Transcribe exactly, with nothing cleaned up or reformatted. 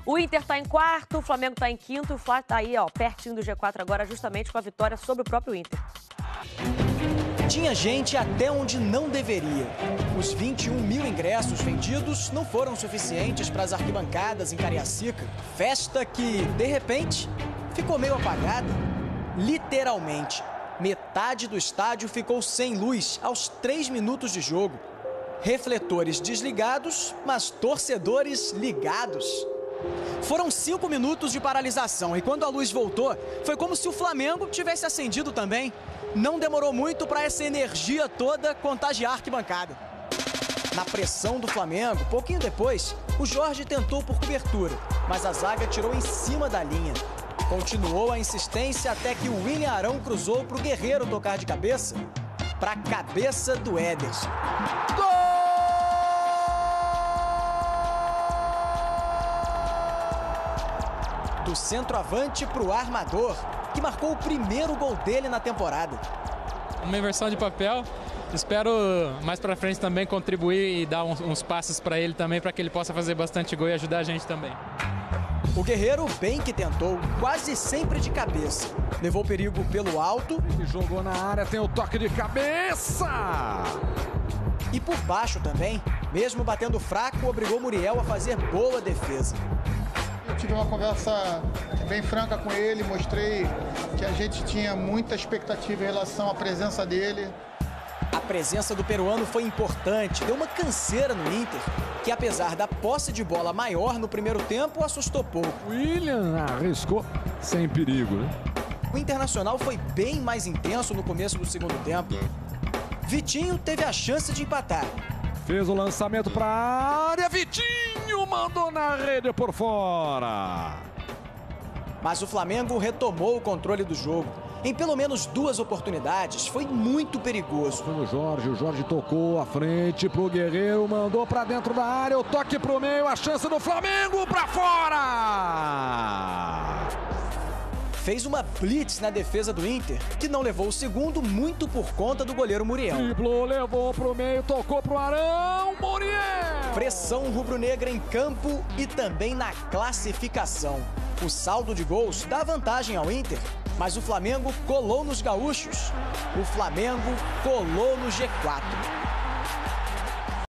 O Inter está em quarto, o Flamengo está em quinto, o Fla está aí, ó, pertinho do G quatro agora, justamente com a vitória sobre o próprio Inter. Tinha gente até onde não deveria. Os vinte e um mil ingressos vendidos não foram suficientes para as arquibancadas em Cariacica. Festa que, de repente, ficou meio apagada. Literalmente, metade do estádio ficou sem luz aos três minutos de jogo. Refletores desligados, mas torcedores ligados. Foram cinco minutos de paralisação e quando a luz voltou, foi como se o Flamengo tivesse acendido também. Não demorou muito para essa energia toda contagiar a arquibancada. Na pressão do Flamengo, pouquinho depois, o Jorge tentou por cobertura, mas a zaga tirou em cima da linha. Continuou a insistência até que o William Arão cruzou para o Guerreiro tocar de cabeça, para a cabeça do Ederson. Gol! Do centroavante para o armador, que marcou o primeiro gol dele na temporada. Uma inversão de papel. Espero mais para frente também contribuir e dar uns, uns passos para ele também, para que ele possa fazer bastante gol e ajudar a gente também. O Guerreiro bem que tentou, quase sempre de cabeça. Levou perigo pelo alto. E jogou na área, tem o toque de cabeça! E por baixo também, mesmo batendo fraco, obrigou Muriel a fazer boa defesa. Eu tive uma conversa bem franca com ele, mostrei que a gente tinha muita expectativa em relação à presença dele. A presença do peruano foi importante, deu uma canseira no Inter, que apesar da posse de bola maior no primeiro tempo, assustou pouco. William arriscou sem perigo, né? O Internacional foi bem mais intenso no começo do segundo tempo. Vitinho teve a chance de empatar. Fez o lançamento para a área, Vitinho mandou na rede por fora. Mas o Flamengo retomou o controle do jogo. Em pelo menos duas oportunidades, foi muito perigoso. Foi no Jorge, o Jorge tocou à frente pro Guerreiro, mandou para dentro da área, o toque pro meio, a chance do Flamengo para fora! Fez uma blitz na defesa do Inter, que não levou o segundo muito por conta do goleiro Muriel. Driblou, levou pro meio, tocou pro Arão, Muriel! Pressão rubro-negra em campo e também na classificação. O saldo de gols dá vantagem ao Inter, mas o Flamengo colou nos gaúchos. O Flamengo colou no G quatro.